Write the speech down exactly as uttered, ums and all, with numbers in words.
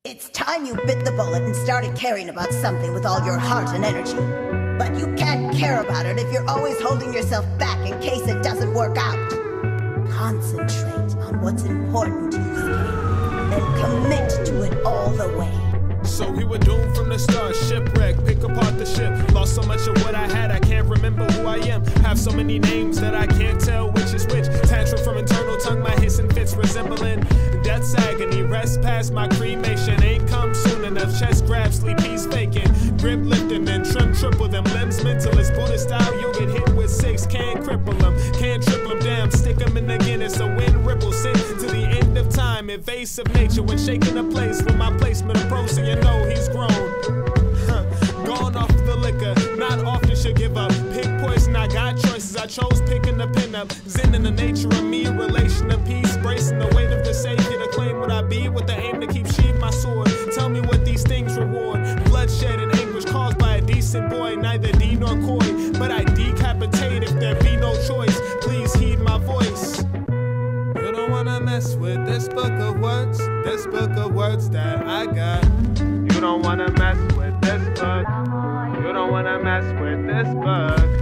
It's time you bit the bullet and started caring about something with all your heart and energy. But you can't care about it if you're always holding yourself back in case it doesn't work out. Concentrate on what's important to you, Skate, and commit to it all the way. So we were doomed from the start, shipwreck, pick apart the ship. Lost so much of what I had, I can't remember who I am. Have so many names that I can't tell which is which. Tantrum from internal tongue, my hissing fits resembling death's agony. Rest past my cremation, ain't come soon enough. Chest grab, sleepy's faking. Grip lifting, then trim triple them. Limbs mentalist, Buddhist style, you'll get hit with six. Can't cripple them, can't triple them down. Stick them in the Guinness, a wind ripple. Sit to the end of time, evasive nature. When shaking a place with my placement approach, so you know he's grown. Huh. Gone off the liquor, not often should give up. Pick poison, I got choices. I chose picking the pin up. Zen in the nature of me, relation of peace. Bracing the weight of the Savior to claim what I be, with the aim to keep sheath my sword. Tell me what these things reward. Bloodshed and anguish caused by a decent boy, neither D nor coy. But I decapitate if there be no choice. Please heed my voice. You don't wanna mess with this book of words, this book of words that I got. You don't wanna mess with this book. You don't wanna mess with this book.